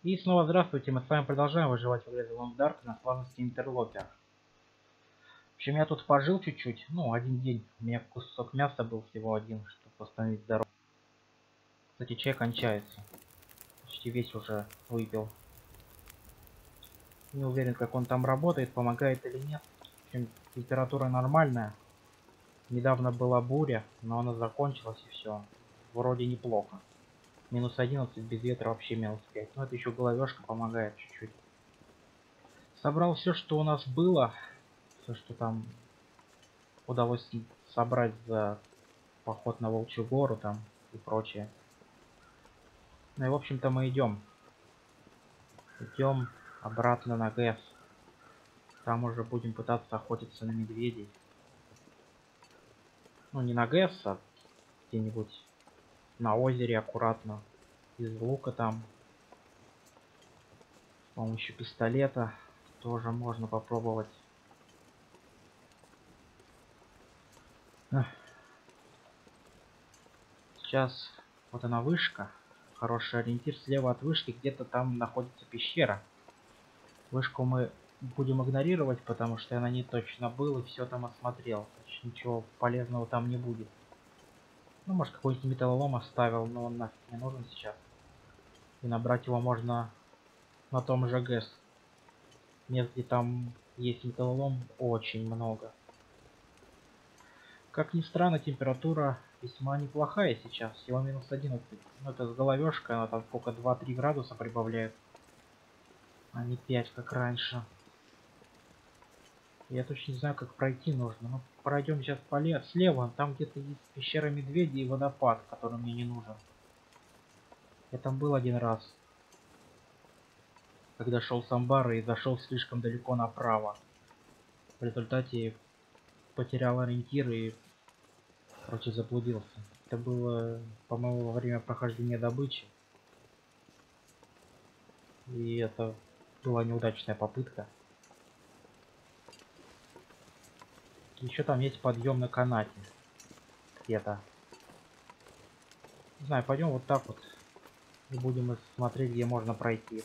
И снова здравствуйте, мы с вами продолжаем выживать в игре The Long Dark на сложности интерлопер. В общем, я тут пожил чуть-чуть, один день. У меня кусок мяса был всего один, чтобы восстановить здоровье. Кстати, чай кончается. Почти весь уже выпил. Не уверен, как он там работает, помогает или нет. В общем, температура нормальная. Недавно была буря, но она закончилась и все. Вроде неплохо. Минус 11 без ветра, вообще минус 5. Но это еще головешка помогает чуть-чуть. Собрал все, что у нас было. Все, что там удалось собрать за поход на Волчью гору там и прочее. Ну и в общем-то мы идем обратно на ГЭС. Там уже будем пытаться охотиться на медведей. Ну не на ГЭС, а где-нибудь на озере аккуратно. Из лука там. С помощью пистолета тоже можно попробовать. Сейчас вот она вышка. Хороший ориентир. Слева от вышки где-то там находится пещера. Вышку мы будем игнорировать, потому что я на ней точно был и все там осмотрел. Значит, ничего полезного там не будет. Ну, может, какой-нибудь металлолом оставил, но он нафиг не нужен сейчас. И набрать его можно на том же ГЭС. Мест, где там есть металлолом, очень много. Как ни странно, температура весьма неплохая сейчас. Всего минус 11. Ну, это с головешкой, она там сколько, 2-3 градуса прибавляет. А не 5, как раньше. Я точно не знаю, как пройти нужно. Ну, пройдем сейчас слева. Там где-то есть пещера медведя и водопад, который мне не нужен. Я там был один раз, когда шел с амбара и зашел слишком далеко направо. В результате потерял ориентир и, короче, заблудился. Это было, по-моему, во время прохождения добычи. И это была неудачная попытка. Еще там есть подъем на канате. Где-то. Не знаю, пойдем вот так вот. И будем смотреть, где можно пройти.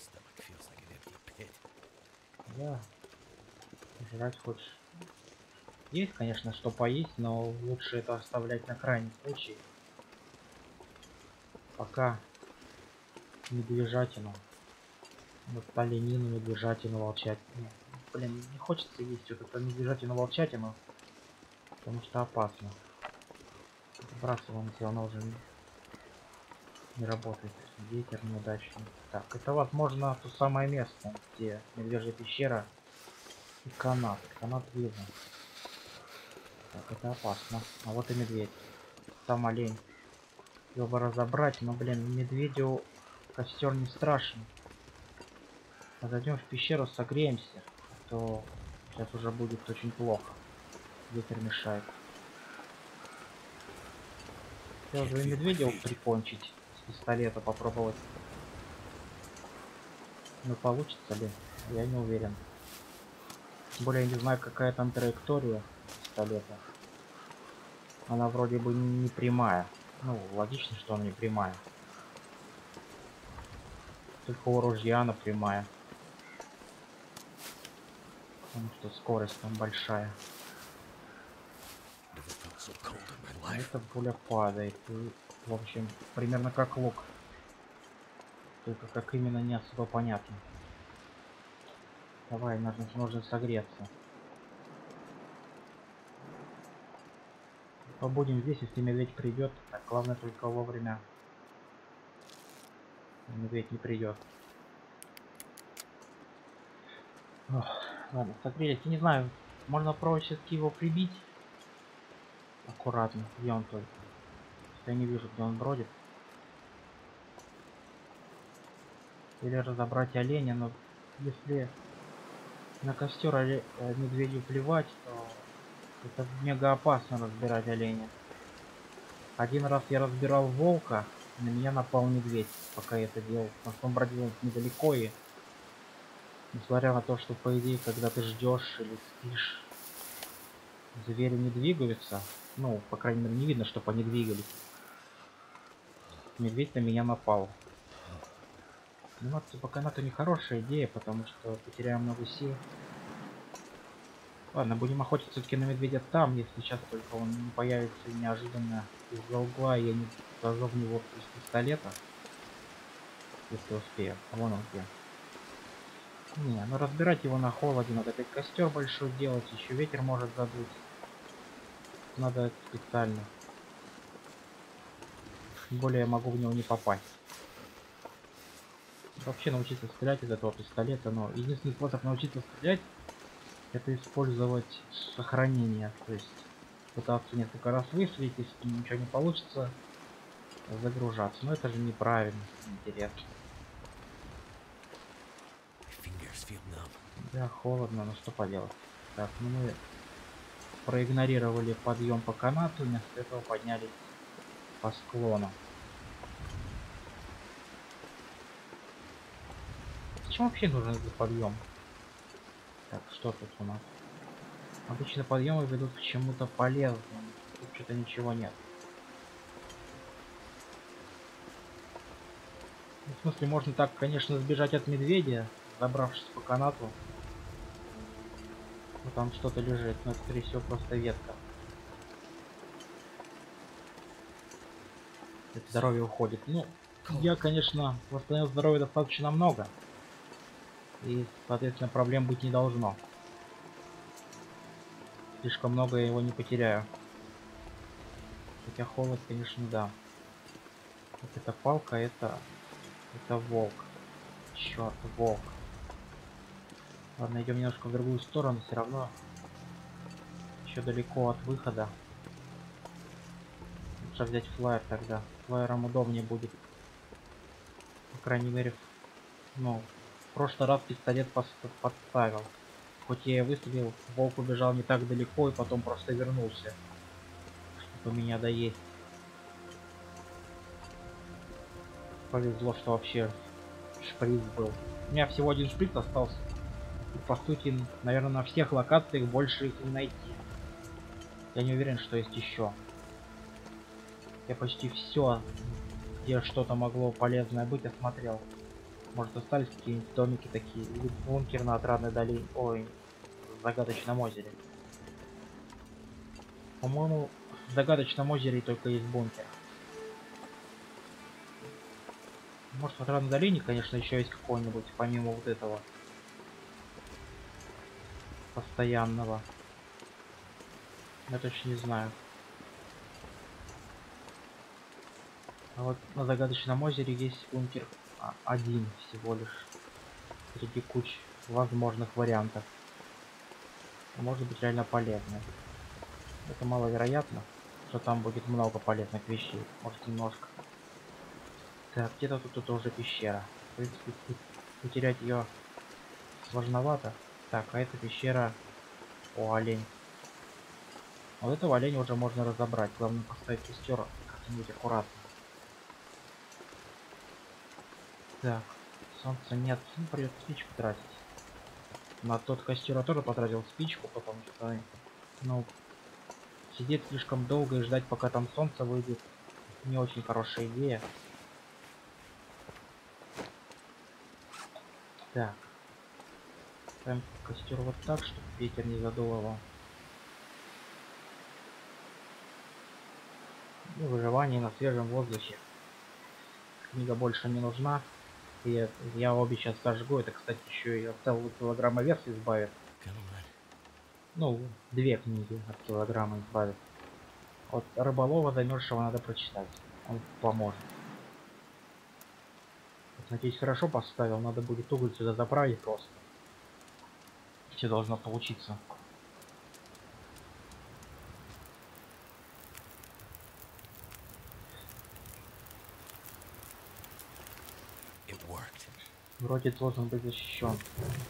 Да. Жрать хочешь. Есть, конечно, что поесть, но лучше это оставлять на крайний случай. Пока медвежатину. Вот оленину, медвежатину, волчатину. Блин, не хочется есть вот эту медвежатину, волчатину. Потому что опасно. Сбрасываем, если оно уже не работает. Ветер неудачный. Так, это возможно то самое место, где медвежья пещера и канат. Канат видно. Так, это опасно. А вот и медведь. Там олень. Его бы разобрать, но, блин, медведю костер не страшен. А зайдем в пещеру, согреемся, то сейчас уже будет очень плохо. Ветер мешает. Хотелось бы медведя прикончить с пистолета, попробовать. Но получится ли? Я не уверен. Тем более я не знаю, какая там траектория пистолета. Она вроде бы не прямая. Ну, логично, что она не прямая. Только у ружья она прямая. Потому что скорость там большая. А эта пуля падает. И, в общем, примерно как лук. Только как именно не особо понятно. Давай, нужно согреться. Побудем здесь, если медведь придет. Так, главное только вовремя. Медведь не придет. Ох, ладно, согрелись. Я не знаю, можно проще его прибить. Аккуратно, где он только. Я не вижу, где он бродит. Или разобрать оленя, но если на костер медведю плевать, то это мега опасно разбирать оленя. Один раз я разбирал волка, на меня напал медведь, пока я это делал. Потому что он бродил недалеко, и несмотря на то, что по идее, когда ты ждешь или спишь, звери не двигаются. Ну, по крайней мере, не видно, чтобы они двигались. Медведь на меня напал. Сниматься по канату нехорошая идея, потому что потеряем много сил. Ладно, будем охотиться все-таки на медведя там, если сейчас только он не появится неожиданно из-за угла, и я не зажжу в него из пистолета. Если успею. А вон он где. Не, ну разбирать его на холоде, надо опять костер большой делать, еще ветер может задуть. Надо специально. Тем более я могу в него не попасть. Вообще научиться стрелять из этого пистолета, но единственный способ научиться стрелять это использовать сохранение. То есть пытаться несколько раз выстрелить, если ничего не получится, загружаться. Но это же неправильно, интересно. Да, холодно, но что поделать. Так, ну мы проигнорировали подъем по канату, вместо этого поднялись по склону. Зачем вообще нужен этот подъем? Так, что тут у нас? Обычно подъемы ведут к чему-то полезному. Тут что-то ничего нет. Ну, в смысле, можно так, конечно, сбежать от медведя, забравшись по канату. Ну, там что-то лежит, но это, скорее всего, просто ветка. Это здоровье уходит. Ну, я, конечно, восстановил здоровье достаточно много. И, соответственно, проблем быть не должно. Слишком много я его не потеряю. Хотя холод, конечно, да. Вот эта палка, это волк. Черт, волк. Ладно, идем немножко в другую сторону, все равно еще далеко от выхода. Лучше взять флайер тогда. Флайером удобнее будет. По крайней мере, ну, в прошлый раз пистолет подставил. Хоть я и выстрелил, волк убежал не так далеко и потом просто вернулся, чтобы меня доесть. Повезло, что вообще шприц был. У меня всего один шприц остался. И, по сути, наверное, на всех локациях больше их не найти. Я не уверен, что есть еще. Я почти все, где что-то могло полезное быть, осмотрел. Может, остались какие-нибудь домики такие, или бункер на отрадной долине, ой, в загадочном озере. По-моему, в загадочном озере только есть бункер. Может, в отрадной долине, конечно, еще есть какой-нибудь, помимо вот этого постоянного. Я точно не знаю. А вот на загадочном озере есть бункер один всего лишь. Среди куч возможных вариантов. Может быть реально полезно. Это маловероятно, что там будет много полезных вещей. Может немножко. Так, где-то тут уже пещера. В принципе, потерять ее сложновато. Так, а эта пещера у олень. Вот этого оленя уже можно разобрать. Главное поставить костер как-нибудь аккуратно. Так, солнца нет. Ну, придется спичку тратить. На тот костер я тоже потратил спичку, потому что, ну, сидеть слишком долго и ждать, пока там солнце выйдет, не очень хорошая идея. Так. Ставим костер вот так, чтобы ветер не задул его. И выживание на свежем воздухе. Книга больше не нужна. И я обе сейчас сожгу. Это, кстати, еще и от целого килограмма веса избавит. Ну, 2 книги от килограмма избавит. Вот рыболова замерзшего надо прочитать. Он поможет. Вот, надеюсь, хорошо поставил. Надо будет уголь сюда заправить просто. Все должно получиться. Вроде должен быть защищен.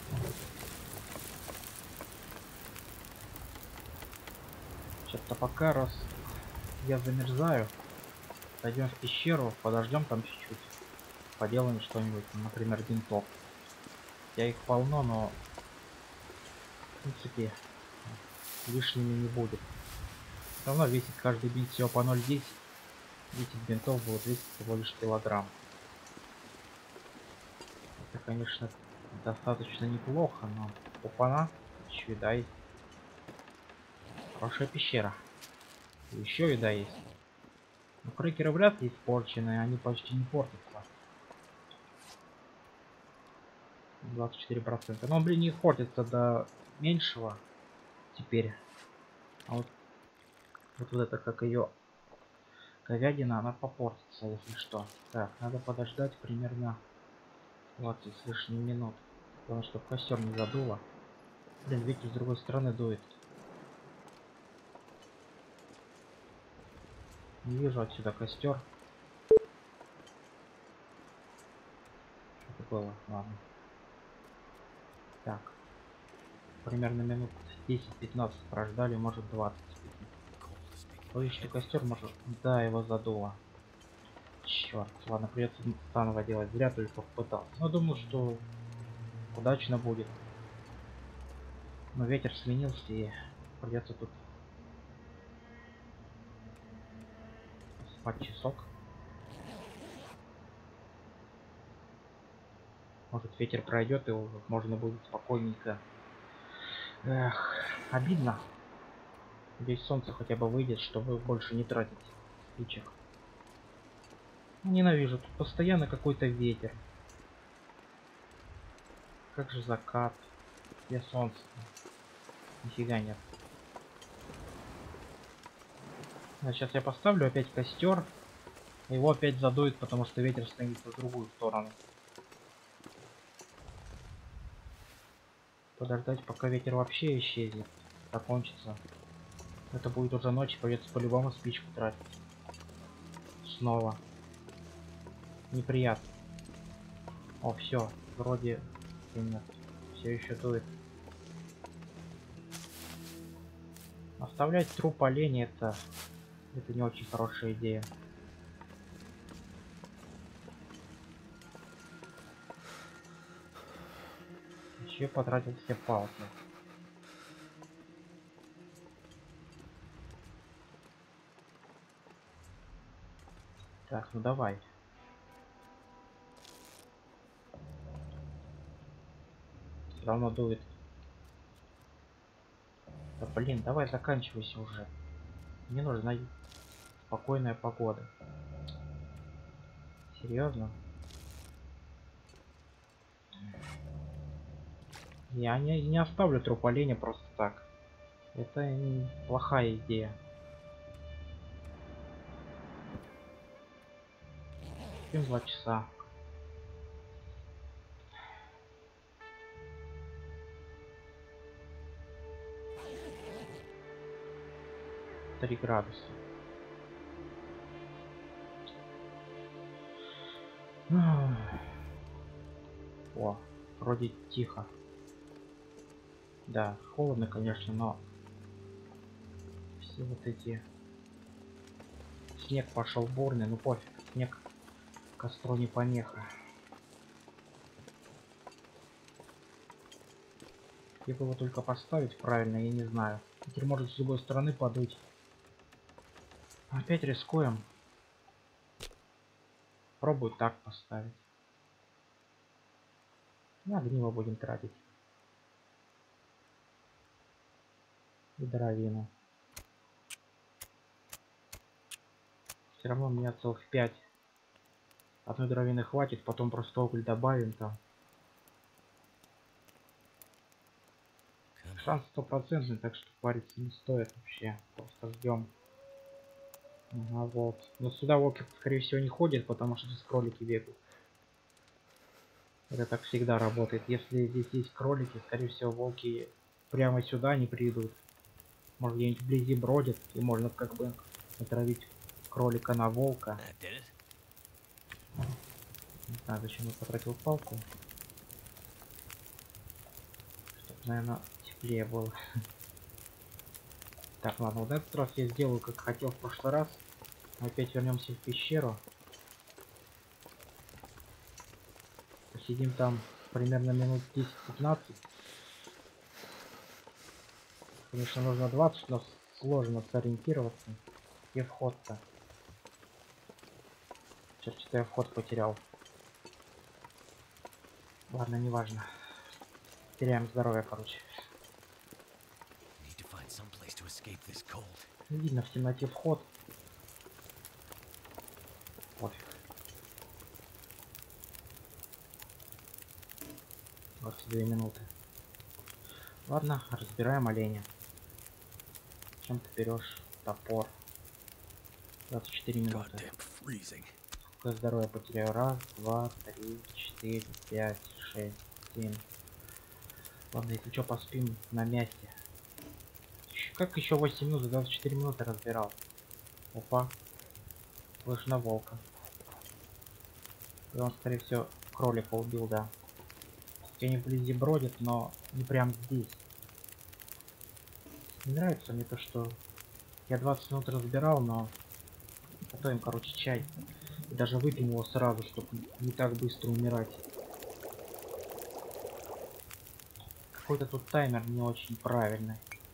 Что-то пока раз я замерзаю, пойдем в пещеру, подождем там чуть-чуть, поделаем что-нибудь, например, бинтов. Я их полно, но в принципе лишними не будет. Все равно весит каждый бинт всего по 0,10. 10 бинтов будет весить всего лишь килограмм. конечно, достаточно неплохо, но опана, еще еда есть. Хорошая пещера. Еще еда есть. Но крекеры вряд ли испорчены, они почти не портятся. 24%. Но, блин, не портится до меньшего теперь. А вот это как ее говядина, она попортится, если что. Так, надо подождать примерно 20 с лишним минут. Потому что костер не задуло. Блин, ветер с другой стороны дует. Не вижу отсюда костер. Что-то было, ладно. Так. Примерно минут 10-15 прождали, может 20. Боюсь, что костер может... Да, его задуло. Черт, ладно, придется заново делать. Зря только попытался. Но думаю, что удачно будет. Но ветер сменился и придется тут спать часок. Может ветер пройдет и уже можно будет спокойненько. Эх, обидно. Здесь солнце хотя бы выйдет, чтобы больше не тратить спичек. Ненавижу, тут постоянно какой-то ветер. Как же закат. Где солнце? Нифига нет. А сейчас я поставлю опять костер. Его опять задует, потому что ветер становится в другую сторону. Подождать, пока ветер вообще исчезнет. Закончится. Это будет уже ночь, придется по-любому спичку тратить. Снова. Неприятно. О, все. Вроде и нет. Все еще дует. Оставлять труп оленя это не очень хорошая идея. Еще потратил все палки. Так, ну давай. Все равно дует. Да блин, давай заканчивайся уже. Мне нужна спокойная погода. Серьезно? Я не оставлю труп оленя просто так. Это плохая идея. Спим 2 часа. 3 градуса. О, вроде тихо. Да, холодно, конечно, но все вот эти... Снег пошел бурный, ну пофиг. Снег костру не помеха. Как его только поставить правильно, я не знаю. Теперь может с другой стороны подуть. Опять рискуем. Пробую так поставить. На огниво будем тратить. И дровину. Все равно мне целых 5. Одной дровины хватит, потом просто уголь добавим там. Шанс 100%, так что париться не стоит вообще. Просто ждем. Ага, вот. Но сюда волки, скорее всего, не ходят, потому что здесь кролики бегают. Это так всегда работает. Если здесь есть кролики, скорее всего, волки прямо сюда не придут. Может, где-нибудь вблизи бродят, и можно как бы натравить кролика на волка. Не знаю, зачем я потратил палку. Чтобы, наверное, теплее было. Так, ладно, вот этот раз я сделаю, как хотел в прошлый раз. Опять вернемся в пещеру. Посидим там примерно минут 10-15. Конечно, нужно 20, но сложно сориентироваться. Где вход-то? Сейчас что-то я вход потерял. Ладно, неважно. Теряем здоровье, короче. Не видно в темноте вход. Пофиг. 22 минуты. Ладно, разбираем оленя. Чем ты берешь? Топор. 24 минуты. Сколько здоровья потеряю? Раз, два, три, четыре, пять, шесть, 7. Ладно, если что, поспим на месте. Как еще 8 минут? За 24 минуты разбирал. Опа. Слышь на волка. И он, скорее всего, кролика убил, да. Они вблизи бродят, но не прям здесь. Не нравится мне то, что я 20 минут разбирал, но готовим, короче, чай. И даже выпьем его сразу, чтобы не так быстро умирать. Какой-то тут таймер не очень правильный.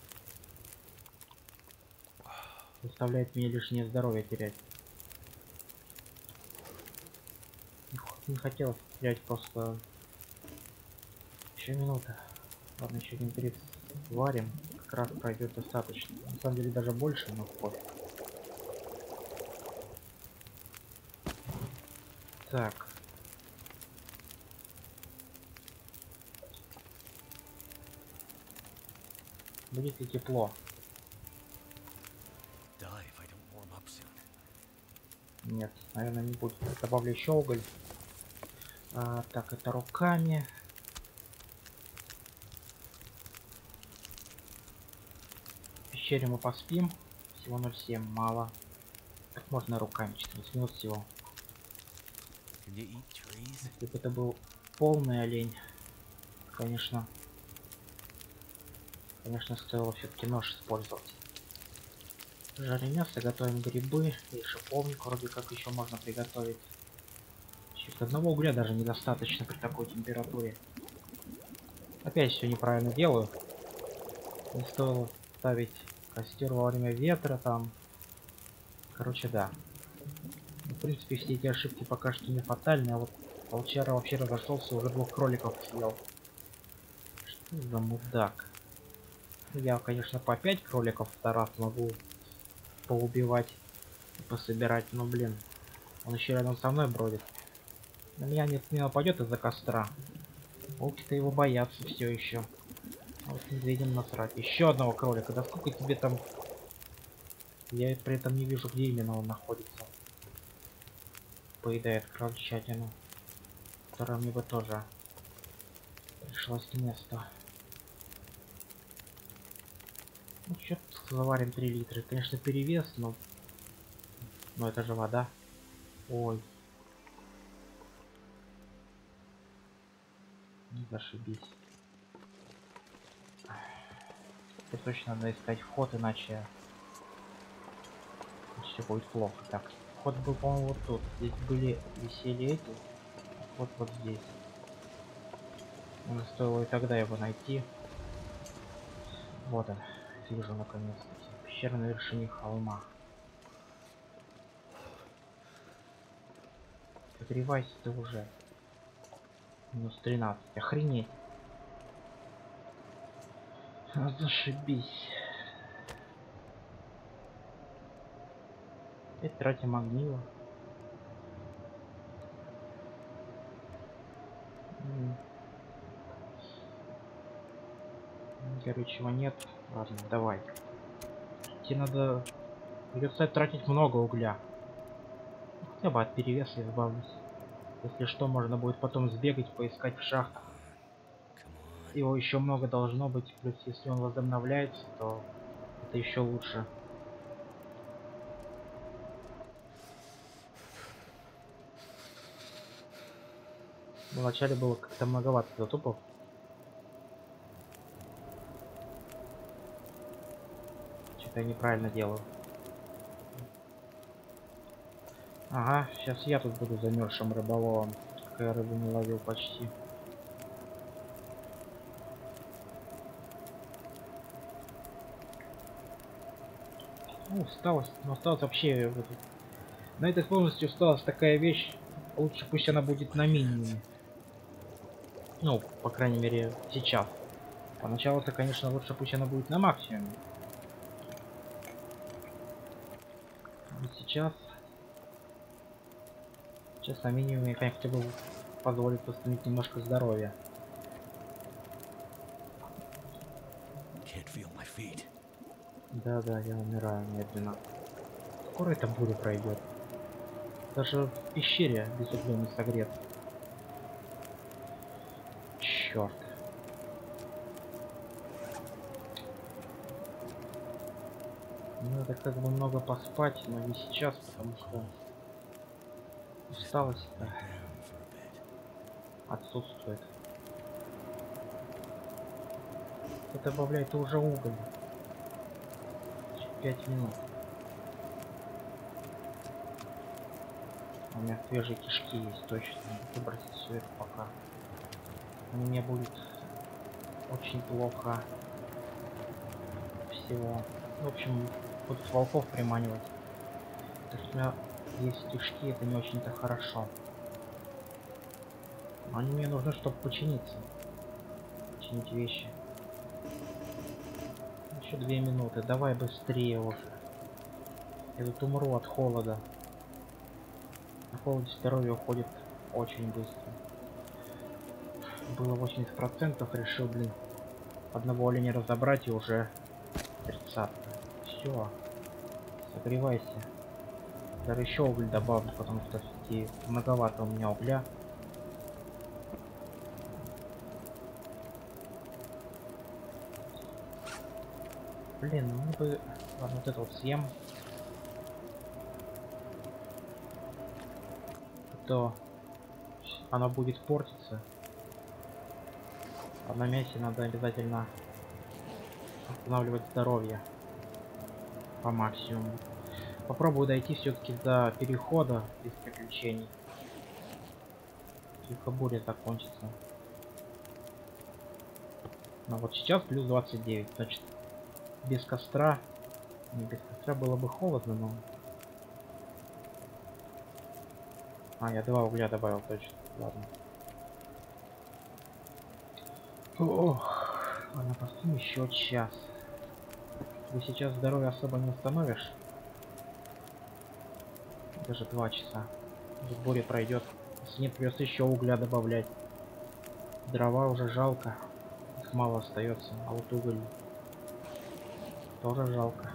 Заставляет меня лишнее здоровье терять. Не хотелось терять, просто... Еще минута. Ладно, еще один 30 варим. Как раз пройдет достаточно. На самом деле даже больше, но пофиг. Так. Будет ли тепло? Нет, наверное, не будет. Добавлю еще уголь. Так, это руками. В пещере мы поспим. Всего 0,7, мало. Так можно руками, 14 минут всего. Если бы это был полный олень, конечно, стоило все-таки нож использовать. Жарим мясо, готовим грибы и шиповник вроде как еще можно приготовить. Одного угля даже недостаточно при такой температуре. Опять все неправильно делаю. Не стоило ставить костер во время ветра там. Короче, да. В принципе, все эти ошибки пока что не фатальны, а вот волчара вообще разошелся, уже 2 кроликов съел. Что за мудак? Я, конечно, по 5 кроликов в раз могу поубивать и пособирать, но, блин, он еще рядом со мной бродит. На меня не нападет из-за костра. Волки-то его боятся все еще. А вот медведям насрать. Еще одного кролика. Да сколько тебе там? Я при этом не вижу, где именно он находится. Поедает крольчатину, которая мне бы тоже пришлось к месту. Ну что, заварим 3 литра. Конечно, перевес, но это же вода. Ой. Не зашибись. Теперь точно надо искать вход, иначе все будет плохо. Так, вход был, по-моему, вот тут. Здесь висели эти. Вот здесь. Мне стоило и тогда его найти. Вот он. Вижу наконец-таки. Пещера на вершине холма. Согревайся ты уже. Минус 13. Охренеть. Зашибись. Опять тратим огниво. Горючего нет. Ладно, давай. Тебе надо... Придется тратить много угля. Хотя бы от перевеса избавлюсь. Если что, можно будет потом сбегать, поискать в шахтах. Его еще много должно быть. Плюс, если он возобновляется, то это еще лучше. Вначале было как-то многовато затупов. Что-то я неправильно делаю. Ага, сейчас я тут буду замерзшим рыболовом. Какая рыбу не ловил почти. Ну, усталость. Но усталость вообще... На этой сложности усталость такая вещь. Лучше пусть она будет на минимуме. Ну, по крайней мере, сейчас. Поначалу-то, конечно, лучше пусть она будет на максимуме. Но сейчас на минимуме я хотя бы позволит восстановить немножко здоровья. Да, я умираю медленно. Скоро эта буря пройдет. Даже в пещере без угля не согрет. Черт. Надо как бы много поспать, но не сейчас, потому что усталость-то отсутствует. Это добавляет уже уголь. 5 минут. У меня свежие кишки есть, точно. Выбросить все это пока. Мне будет очень плохо всего. В общем, будут волков приманивать. То, что у меня есть кишки, это не очень-то хорошо. Но они мне нужны, чтобы починиться. Починить вещи. Еще 2 минуты. Давай быстрее уже. Я тут умру от холода. На холоде здоровье уходит очень быстро. Было 80%, решил, блин, одного оленя разобрать и уже 30. Все, согревайся. Даже еще уголь добавлю, потому что все-таки многовато у меня угля. Блин, ну бы... Ладно, вот это вот съем. А то оно будет портиться. А на мясе надо обязательно восстанавливать здоровье по максимуму. Попробую дойти все-таки до перехода без приключений. Только буря закончится. Но вот сейчас плюс 29, значит без костра. Не, без костра было бы холодно, но... А, я 2 угля добавил, точно. Ладно. Ох, ладно, постим еще час. Ты сейчас здоровье особо не установишь. Даже 2 часа. Тут буря пройдет. Если нет, придется еще угля добавлять. Дрова уже жалко. Их мало остается. А вот уголь тоже жалко.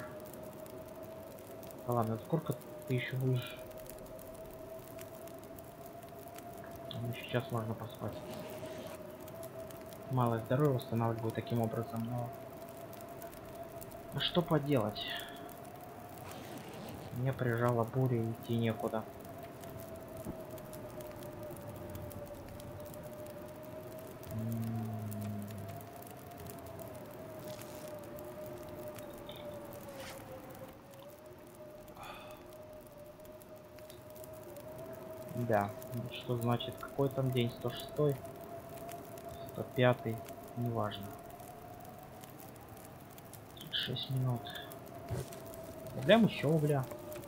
Да ладно, сколько ты еще будешь? Еще час можно поспать. Малое здоровье восстанавливаю таким образом, но... Ну что поделать? Меня прижала буря, идти некуда. Да, что значит, какой там день? 106, 105, неважно. 6 минут. Добавляем еще угля.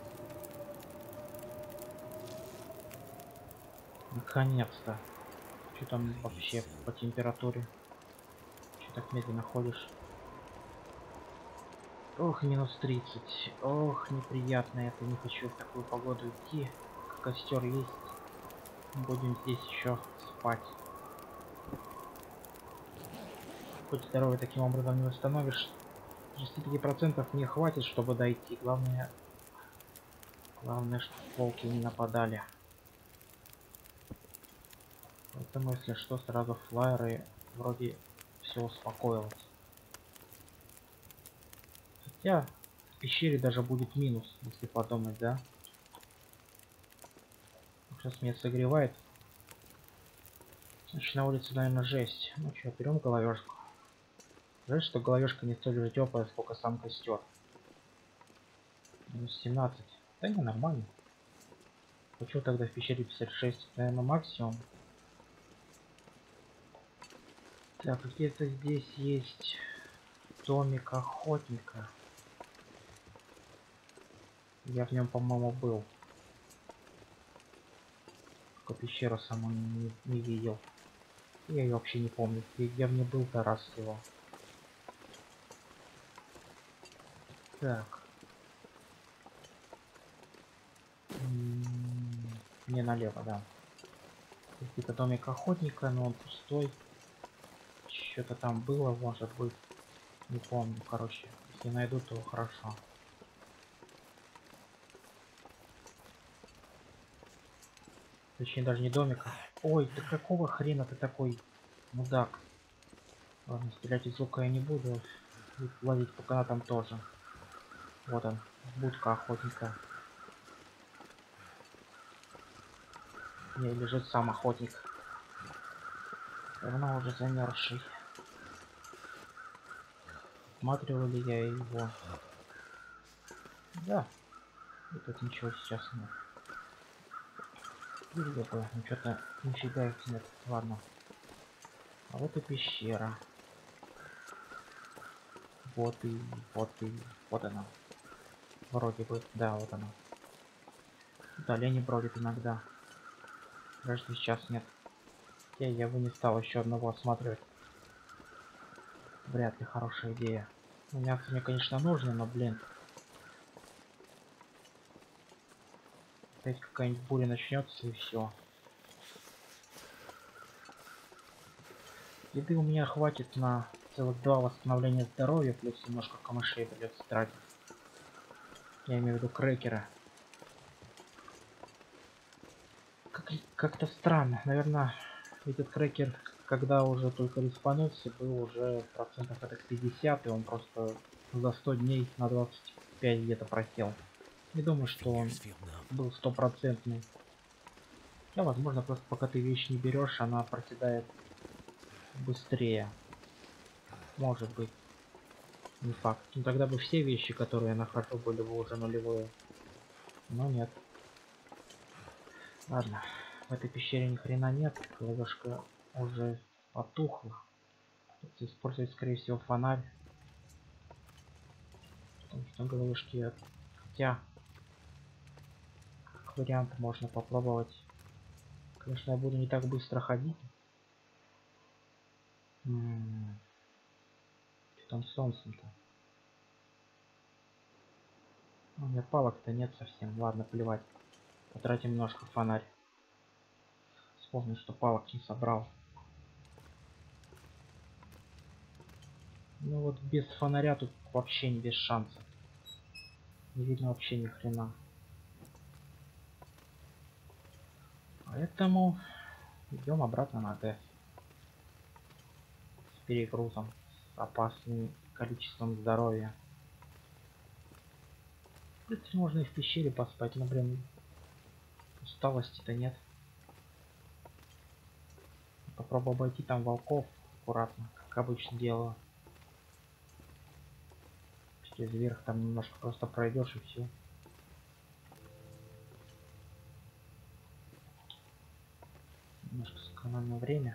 Наконец-то. Что там вообще по температуре? Что так медленно ходишь? Ох, минус 30. Ох, неприятно. Это, не хочу в такую погоду идти. Костер есть. Будем здесь еще спать. Хоть здоровье таким образом не восстановишь. 65% не хватит, чтобы дойти. Главное, чтобы волки не нападали. Поэтому, если что, сразу флайеры вроде все успокоилось. Хотя в пещере даже будет минус, если подумать, да? Сейчас меня согревает. Значит, на улице, наверное, жесть. Ну что, берем головешку. Жаль, что головешка не столь же теплая, сколько сам костер. Минус 17. Да не, нормально. Хочу тогда в пещере 56, наверное, максимум. Так, где-то здесь есть домик охотника. Я в нем, по-моему, был. Только пещеру саму не видел. Я ее вообще не помню. Я в ней был-то раз всего. Так. Не налево, да. Какой-то домик охотника, но он пустой. Что-то там было, может быть. Не помню, короче. Если найду, то хорошо. Точнее, даже не домик. Ой, ты какого хрена ты такой мудак? Ладно, стрелять из лука я не буду. И лазить по канатам тоже. Вот он, будка охотника. Не, лежит сам охотник. Давно уже замерзший. Смотрел ли я его? Да. И тут ничего сейчас нет. Видели бы, ну что-то нифига их нет. Ладно. А вот и пещера. Вот и, вот и, вот она. Вроде бы, да, вот она. Тут олени бродят иногда. Даже сейчас нет. Я бы не стал еще одного осматривать. Вряд ли хорошая идея. Ну, мясо мне, конечно, нужно, но, блин. Опять какая-нибудь буря начнется и все. Еды у меня хватит на целых 2 восстановления здоровья, плюс немножко камышей придется тратить. Я имею в виду крекера. Как-то странно. Наверное, этот крекер, когда уже только респанулся, был уже процентов это 50, и он просто за 100 дней на 25 где-то просел. Не думаю, что он был стопроцентный. Да, возможно, просто пока ты вещь не берешь, она проседает быстрее. Может быть, не факт. Ну тогда бы все вещи, которые я нахожу, были бы уже нулевые. Но нет. Ладно, в этой пещере ни хрена нет. Головешка уже потухла. Придется использовать, скорее всего, фонарь. Потому что головешки... Хотя, как вариант, можно попробовать. Конечно, я буду не так быстро ходить. Что там с солнцем-то? У меня палок-то нет совсем. Ладно, плевать. Потратим немножко фонарь. Вспомнил, что палок не собрал. Ну вот без фонаря тут вообще не без шансов. Не видно вообще ни хрена. Поэтому идем обратно на ГЭС. С перегрузом. С опасным количеством здоровья. В принципе, можно и в пещере поспать, но, блин, усталости-то нет. Попробую обойти там волков аккуратно, как обычно делаю. Через верх там немножко просто пройдешь и все. Немножко сэкономим время.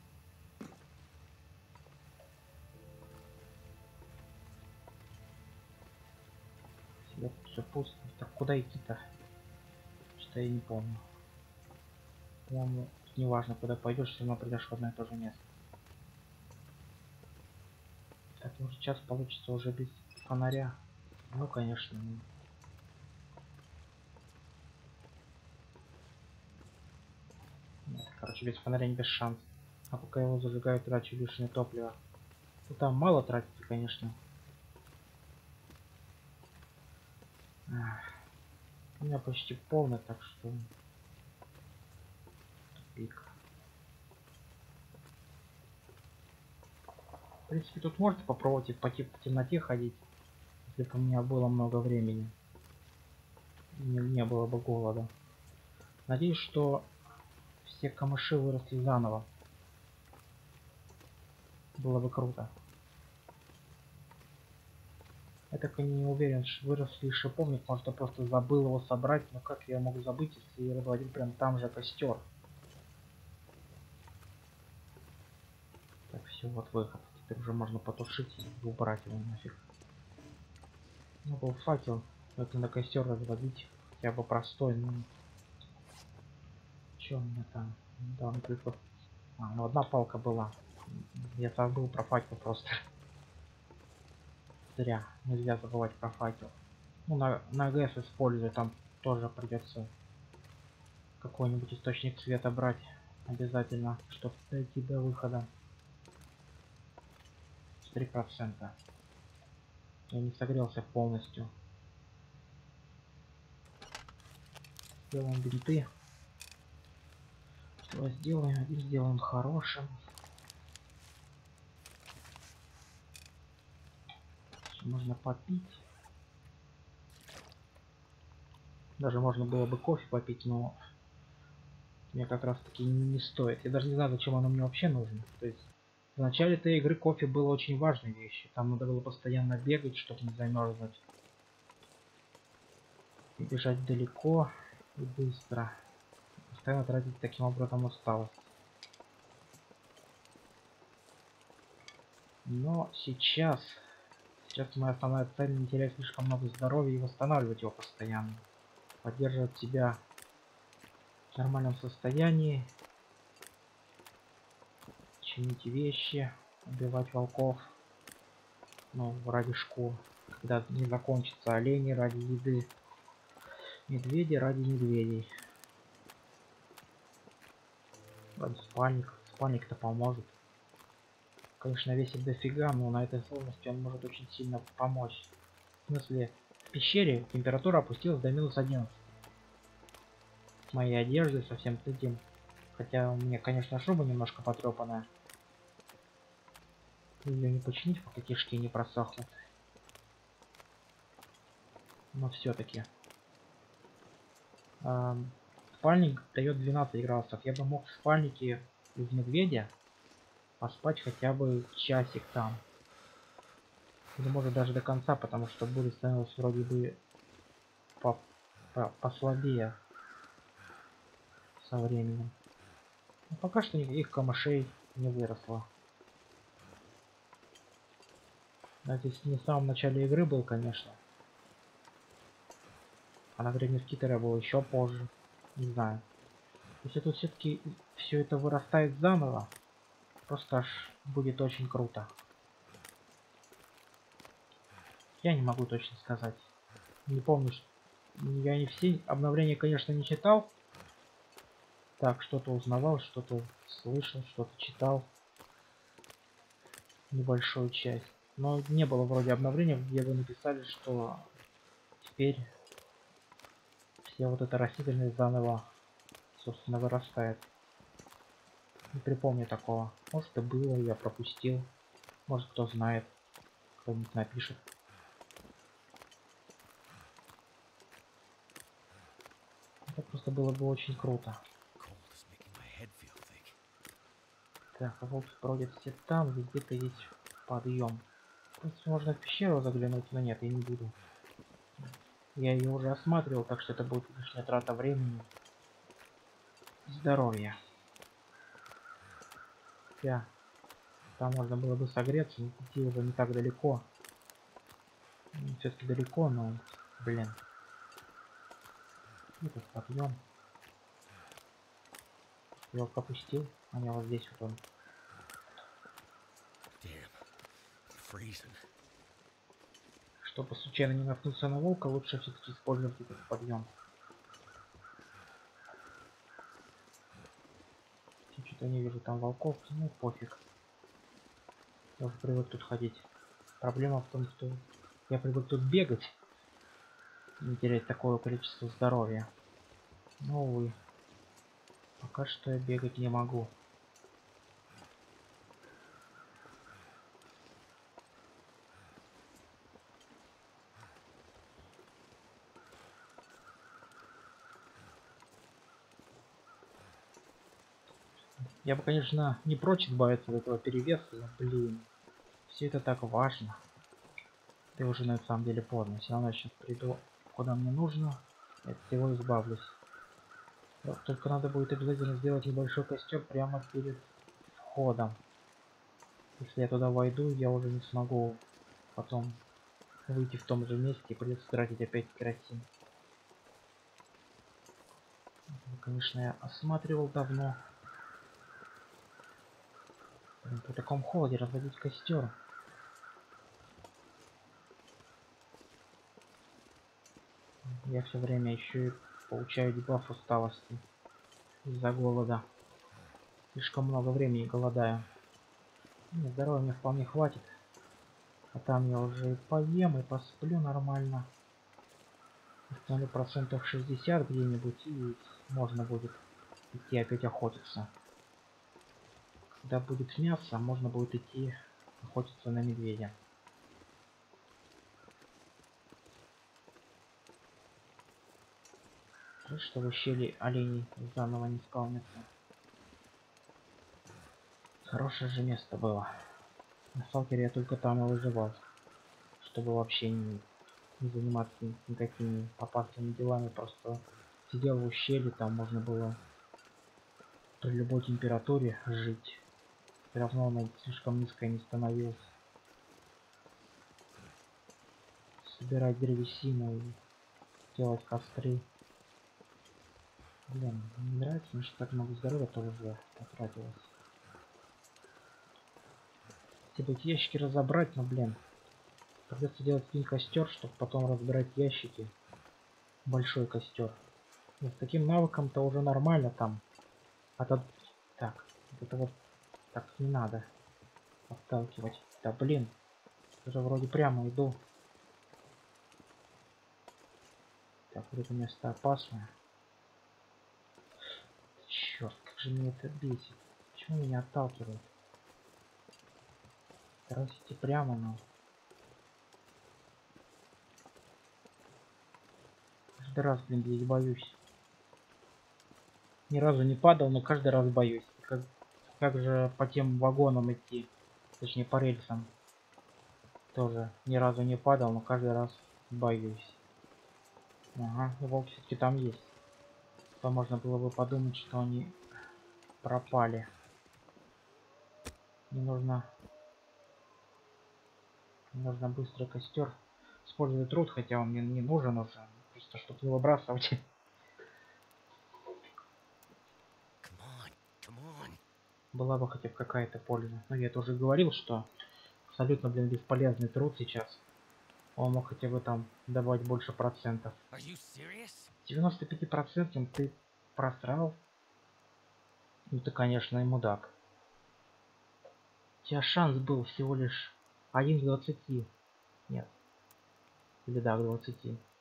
Себе все пусто. Так куда идти-то? Что я не помню. По-моему, неважно куда пойдешь, все равно придешь в одно и то же место. Так, может сейчас получится уже без фонаря. Ну конечно. Нет, короче, без фонаря не без шансов. А пока его зажигаю, трачу лишнее топливо. Ну там мало тратится, конечно. У меня почти полный, так что тупик. В принципе, тут можно попробовать и по темноте ходить, если бы у меня было много времени. Не было бы голода. Надеюсь, что все камыши выросли заново. Было бы круто. Я так и не уверен, что вырос ли шиповник, может я просто забыл его собрать, но как я могу забыть, если я разводил прям там же костер. Так, все, вот выход. Теперь уже можно потушить и убрать его нафиг. Ну, был факел, это на костер разводить, хотя бы простой, ну... Чё у меня там? Да, например, Ну одна палка была. Я забыл про факел просто. Зря. Нельзя забывать про факел. Ну, на ГС использую, там тоже придется какой-нибудь источник света брать. Обязательно, чтобы дойти до выхода. 3%. Я не согрелся полностью. Сделаем бинты. Что сделаем? Один сделаем хорошим. Можно попить. Даже можно было бы кофе попить, но мне как раз таки не стоит. Я даже не знаю, зачем оно мне вообще нужно. То есть в начале этой игры кофе было очень важной вещью. Там надо было постоянно бегать, чтобы не замерзнуть. И бежать далеко и быстро. Постоянно тратить таким образом усталость. Но сейчас моя основная цель не терять слишком много здоровья и восстанавливать его постоянно. Поддерживать себя в нормальном состоянии. Чинить вещи. Убивать волков. Ну, ради шкур. Когда не закончатся олени ради еды. Медведи ради медведей. Ради спальник. Спальник-то поможет. Конечно, весит дофига, но на этой сложности он может очень сильно помочь. В смысле, в пещере температура опустилась до -11. С моей одеждой, со всем этим. Хотя у меня, конечно, шуба немножко потрепанная. Ее не починить, пока кишки не просохнут. Но все-таки. Спальник дает 12 градусов. Я бы мог в спальнике из медведя поспать хотя бы часик там. Или может даже до конца, потому что буря становилась вроде бы послабее со временем. Но пока что никаких камышей не выросло. Да, здесь не в самом начале игры был, конечно. А на время скитера было еще позже. Не знаю. Если тут все-таки все это вырастает заново, просто аж будет очень круто. Я не могу точно сказать. Не помню, я не все обновления, конечно, не читал. Так, что-то узнавал, что-то слышал, что-то читал. Небольшую часть. Но не было вроде обновления, где вы написали, что теперь все вот это растительность заново, собственно, вырастает. Не припомню такого. Может и было, я пропустил. Может кто знает, кто-нибудь напишет. Это просто было бы очень круто. Так, а волки бродят все там, где-то есть подъем. В принципе, можно в пещеру заглянуть, но нет, я не буду. Я ее уже осматривал, так что это будет лишняя трата времени и здоровья. Хотя там можно было бы согреться, но идти уже не так далеко. Все-таки далеко, но, блин. Этот подъем. Я его пропустил, а я вот здесь вот он. Чтобы случайно не наткнуться на волка, лучше все-таки использовать этот подъем. Что-то не вижу там волков, ну пофиг. Я уже привык тут ходить. Проблема в том, что я привык тут бегать. Не терять такое количество здоровья. Но, увы. Пока что я бегать не могу. Я бы, конечно, не прочь избавиться от этого перевеса, но, блин. Все это так важно. Да уже на самом деле поздно. Все равно я сейчас приду куда мне нужно. И от всего избавлюсь. Вот, только надо будет обязательно сделать небольшой костер прямо перед входом. Если я туда войду, я уже не смогу потом выйти в том же месте и придется тратить опять керосин. Конечно, я осматривал давно. При таком холоде разводить костер. Я все время еще и получаю дебаф усталости из-за голода. Слишком много времени голодаю. Здоровья мне вполне хватит. А там я уже и поем, и посплю нормально. Установлю процентов 60 где-нибудь, и можно будет идти опять охотиться. Когда будет мясо, можно будет идти охотиться на медведя. Хорошо, что в ущелье оленей заново не спавнится. Хорошее же место было. На сталкере я только там и выживал. Чтобы вообще не заниматься никакими опасными делами. Просто сидел в ущелье, там можно было при любой температуре жить. Все равно она слишком низкая не становилась. Собирать древесину и делать костры. Блин, мне нравится, но что так много здоровья тоже уже потратилось. Если бы эти ящики разобрать, но блин. Придется делать один костер, чтобы потом разбирать ящики. Большой костер. И с таким навыком-то уже нормально там. А то... Так, это вот так не надо отталкивать. Да блин, уже вроде прямо иду. Так, вот это место опасное. Черт, как же меня это бесит. Почему меня отталкивают? Стараюсь идти прямо, но... Каждый раз, блин, здесь боюсь. Ни разу не падал, но каждый раз боюсь. Как же по тем вагонам идти? Точнее, по рельсам. Тоже ни разу не падал, но каждый раз боюсь. Ага, волк все-таки там есть. То можно было бы подумать, что они пропали. Мне нужно быстрый костер. Использую труд, хотя он мне не нужен уже. Просто чтобы не выбрасывать. Была бы хотя бы какая-то польза. Но я тоже говорил, что абсолютно, блин, бесполезный труд сейчас. Он мог хотя бы там давать больше процентов. 95% ты просрал. Ну ты, конечно, и мудак. У тебя шанс был всего лишь 1 к 20. Нет. Или да, к 20.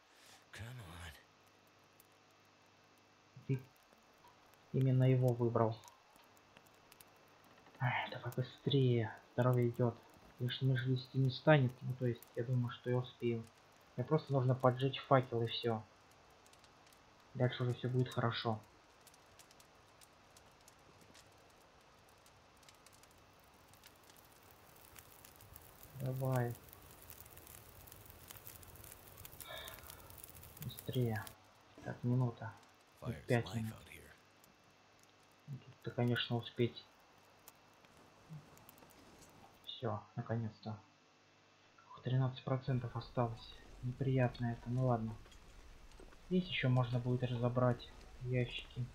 Ты именно его выбрал. Ай, давай быстрее. Здоровье идет. Конечно, между 10 не станет. Ну, то есть, я думаю, что я успею. Мне просто нужно поджечь факел и все. Дальше уже все будет хорошо. Давай. Быстрее. Так, минута. 5 минут. Тут-то, конечно, успеть. Все, наконец-то. 13% осталось. Неприятно это, ну ладно. Здесь еще можно будет разобрать ящики.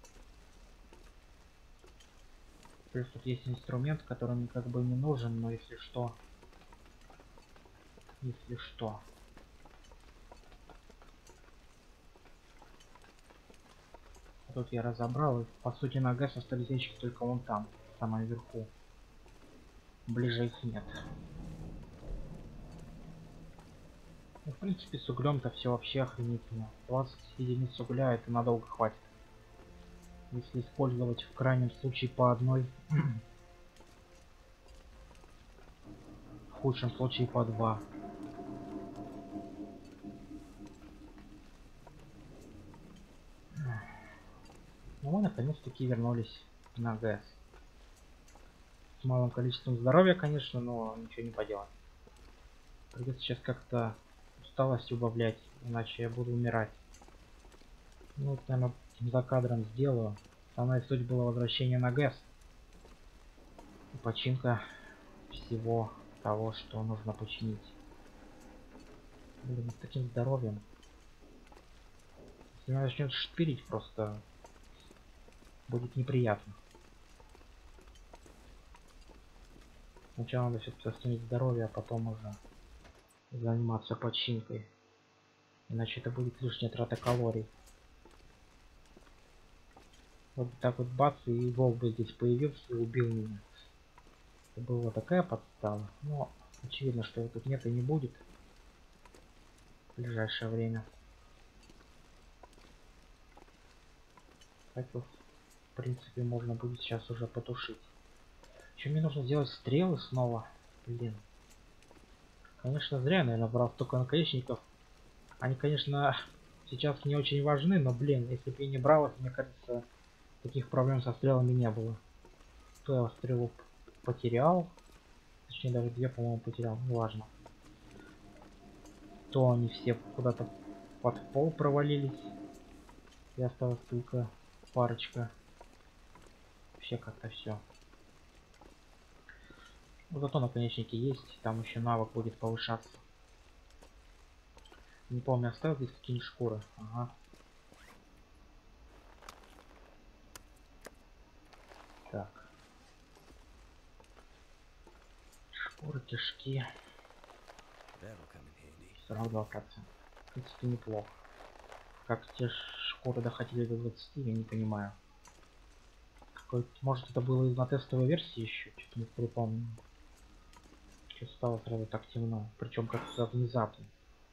Плюс тут есть инструмент, который мне как бы не нужен, но если что. Если что. Тут я разобрал, и по сути на ГЭС остались ящики только вон там, в самом верху. Ближе их нет. Ну, в принципе, с углем-то все вообще охренительно. 20 единиц угля это надолго хватит. Если использовать в крайнем случае по одной. В худшем случае по 2. Ну мы наконец-таки вернулись на ГЭС. С малым количеством здоровья, конечно, но ничего не поделать. Придется сейчас как-то усталость убавлять, иначе я буду умирать. Ну, вот, наверное, за кадром сделаю. Основная суть была возвращение на ГЭС. И починка всего того, что нужно починить. Блин, с таким здоровьем. Если меня начнет шпилить, просто будет неприятно. Сначала надо все-таки восстановить здоровье, а потом уже заниматься починкой. Иначе это будет лишняя трата калорий. Вот так вот бац, и волк бы здесь появился и убил меня. Это была такая подстава. Но очевидно, что его тут нет и не будет в ближайшее время. Хотя, в принципе, можно будет сейчас уже потушить. Еще мне нужно сделать стрелы снова. Блин. Конечно, зря, наверное, брал столько наконечников. Они, конечно, сейчас не очень важны, но, блин, если бы я не брал их, мне кажется, таких проблем со стрелами не было. То я стрелу потерял. Точнее, даже две, по-моему, потерял. Ну, важно. То они все куда-то под пол провалились. И осталась только парочка. Вообще как-то все. Ну, зато наконечники есть. Там еще навык будет повышаться. Не помню, оставил здесь какие-нибудь шкуры. Ага. Так. Шкуры, кишки. 42%. В принципе, неплохо. Как те шкуры доходили до 20, я не понимаю. Может, это было на тестовой версии еще? Что-то не припомню. Что стало сразу так темно. Причем как-то внезапно.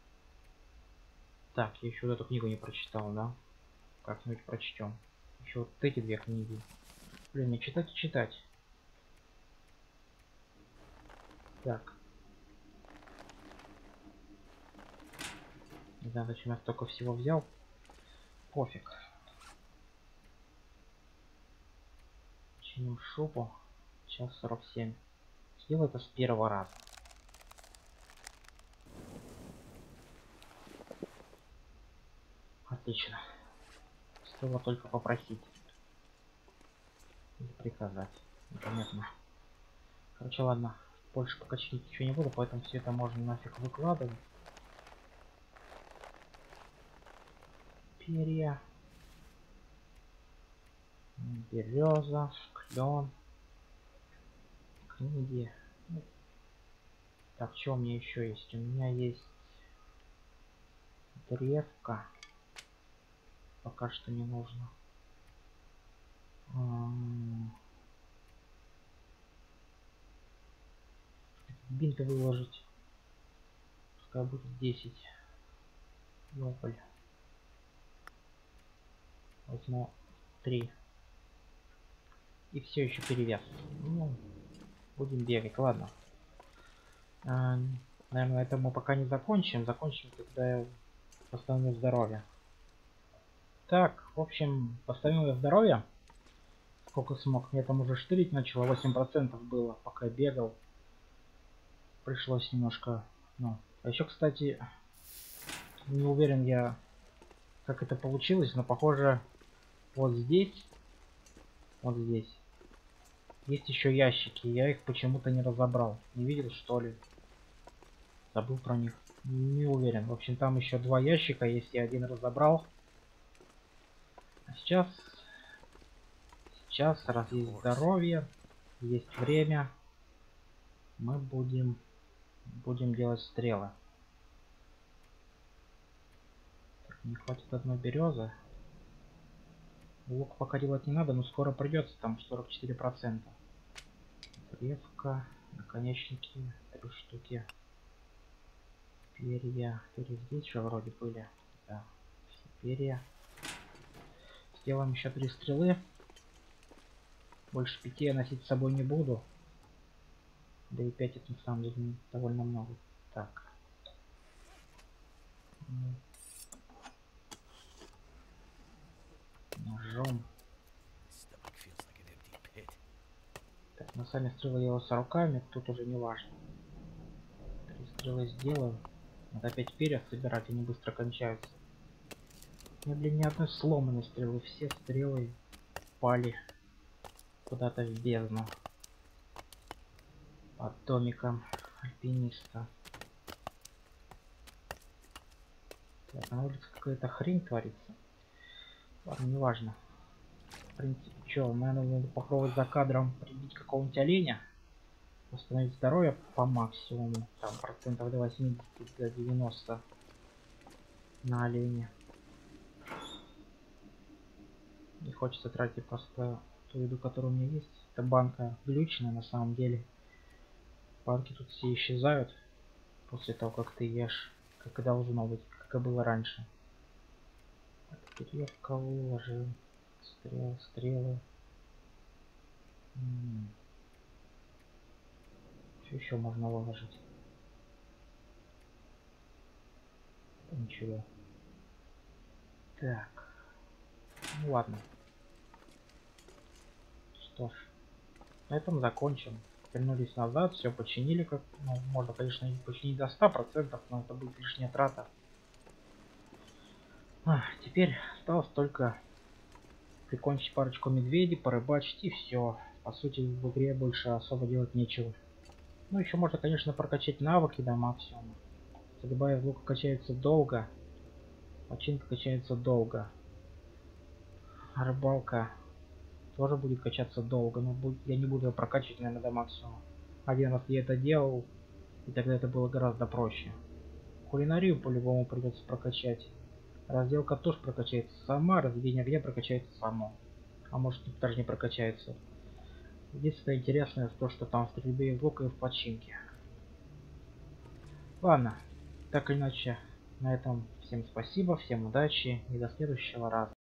Так, я еще вот эту книгу не прочитал, да? Как-нибудь прочтем. Еще вот эти две книги. Блин, не читать и читать. Так. Не знаю, зачем я столько всего взял. Пофиг. Чиним шубу. Сейчас 47. Сделай это с первого раза. Отлично. Стоило только попросить. Или приказать. Непонятно. Короче, ладно. Больше пока чинить ничего не буду, поэтому все это можно нафиг выкладывать. Перья. Береза. Клен. Книги. Так, что у меня еще есть? У меня есть древка. Пока что не нужно. Бинты выложить. Пускай будет 10. Ёполь. Возьму 3. И все еще перевес. Ну, будем бегать, ладно. Наверное, это мы пока не закончим. Закончим, когда я восстановлю здоровье. Так, в общем, восстановил здоровье. Сколько смог. Мне там уже штырить начало. 8% было, пока бегал. Пришлось немножко... Ну. А еще, кстати, не уверен я, как это получилось, но похоже, вот здесь есть еще ящики. Я их почему-то не разобрал. Не видел, что ли? Забыл про них. Не уверен. В общем, там еще 2 ящика есть. Я один разобрал. А сейчас, раз есть здоровье, есть время, мы будем делать стрелы. Так, не хватит одной березы. Лук пока делать не надо, но скоро придется. Там 44%. Древка, наконечники, 3 штуки. Перья. Перья здесь же вроде были. Да, все перья. Сделаем еще 3 стрелы. Больше 5 я носить с собой не буду. Да и 5 это на самом деле довольно много. Так. Ножом. Так, но сами стрелы делаются руками, тут уже не важно. 3 стрелы сделаю. Надо опять перья собирать, они быстро кончаются. У меня, блин, ни одной сломанной стрелы. Все стрелы пали куда-то в бездну. Под домиком альпиниста. Так, на улице какая-то хрень творится. Ладно, неважно. В принципе, что, наверное, надо попробовать за кадром прибить какого-нибудь оленя. Восстановить здоровье по максимуму. Там процентов до 80, до 90 на оленя. Не хочется тратить просто ту еду, которая у меня есть. Это банка глючная на самом деле. Банки тут все исчезают после того, как ты ешь. Как и должно быть, как и было раньше. Так, тут я в кого выложил. Стрелы. Что еще можно выложить? Ничего. Так. Ну ладно. Что ж. На этом закончим. Вернулись назад, все починили, как, ну, можно, конечно, и починить до 100%, но это будет лишняя трата. Теперь осталось только прикончить парочку медведей, порыбачить и все. По сути, в игре больше особо делать нечего. Ну, еще можно, конечно, прокачать навыки до максимума. Стрельба из лука качается долго, починка качается долго. Рыбалка тоже будет качаться долго, но я не буду ее прокачивать, наверное, до максимума. Один раз я это делал, и тогда это было гораздо проще. Кулинарию по-любому придется прокачать. Разделка тоже прокачается сама, разведение огня прокачается само. А может даже не прокачается. Единственное интересное то, что там в стрельбе из лука и в починке. Ладно, так или иначе, на этом всем спасибо, всем удачи и до следующего раза.